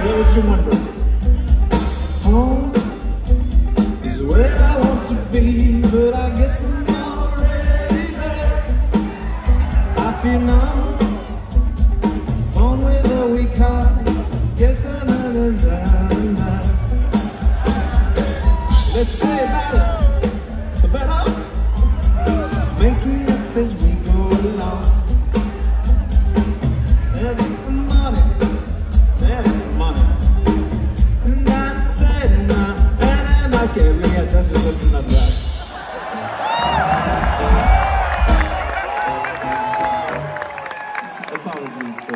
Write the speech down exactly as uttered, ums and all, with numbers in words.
let's do one verse. Home is where I want to be, but I guess I'm already there. I feel numb, born with a weak heart. Guess I'm another night. Let's say better, better. Make it up as we go along. Never for money, never for money. And I said, nah, and I can't forget, that's just listen up, right?